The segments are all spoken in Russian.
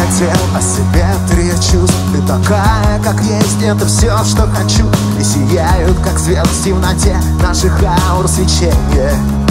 хотел о себе 3 чувств. Ты такая, как есть, это все, что хочу. И сияют, как звезды в темноте наших аур свечения.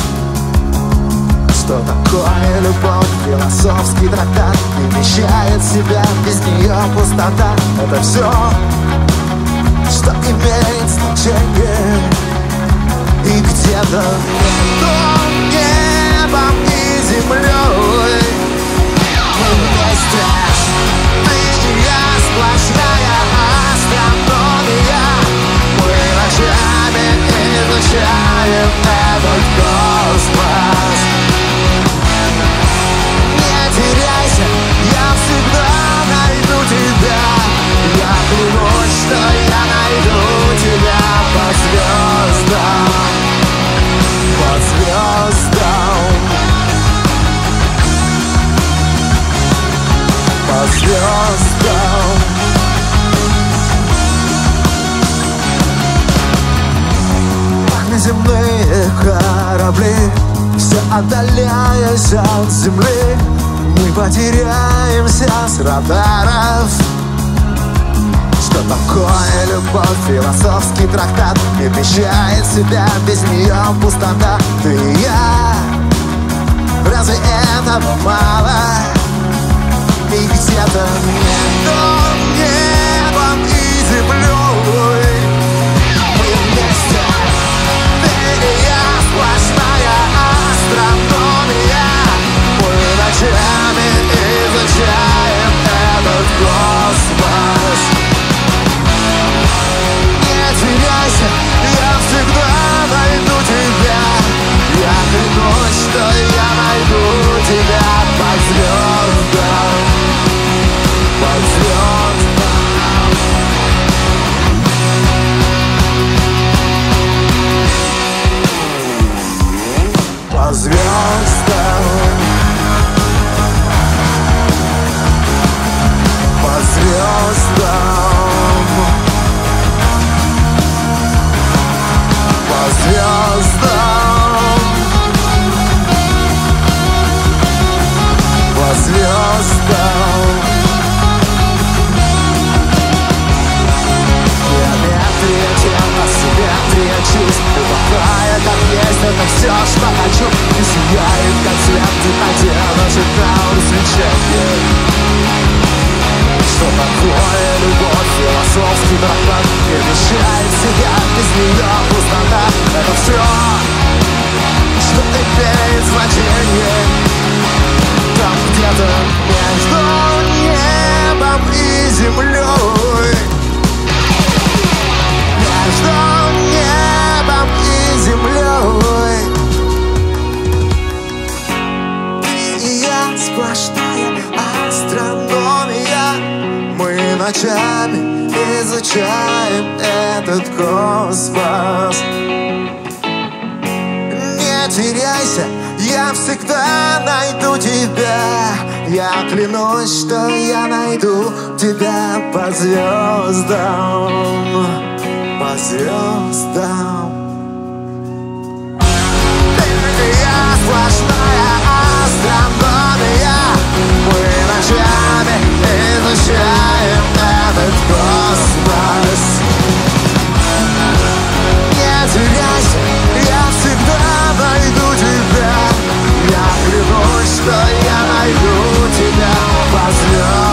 Что такое любовь? Философский трактат не вмещает в себя, без нее пустота. Это все, что имеет значение. И где-то между небом и землей мы вместе. Ты и я, сплошная астрономия. Мы ночами изучаем этот космос. Не теряйся, я всегда найду тебя. Я клянусь, что я найду тебя по звездам. По звездам. По звездам. Пахнут земные корабли, все отдаляясь от земли. Мы потеряемся с радаров. Что такое любовь? Философский трактат не вмещает в себя, без нее пустота. Ты и я, разве этого мало? И где-то между небом и землей мы вместе. Ты и я, сплошная астрономия. Мы ночами изучаем этот космос. Не теряйся, я всегда найду тебя. Я клянусь, что я найду тебя по звездам. По звездам. По звездам. По звездам. По звездам. По звездам. Геометрия тела, симметрия чувств. Ты такая, как есть, это все, что хочу. И сияет, как свет в темноте наших аур свечения. Что такое любовь? Философский трактат не вмещает в себя, без нее пустота. Это все, что имеет значение. Там где-то между небом и землей. Между небом и землей. Ты и я, сплошная астрономия. Мы ночами изучаем этот космос. Не теряйся, я всегда найду тебя. Я клянусь, что я найду тебя по звездам. По звездам. Ты и я, сплошная астрономия. Мы ночами изучаем этот космос. Не теряйся, я всегда найду тебя. Я клянусь, что я найду тебя по звездам.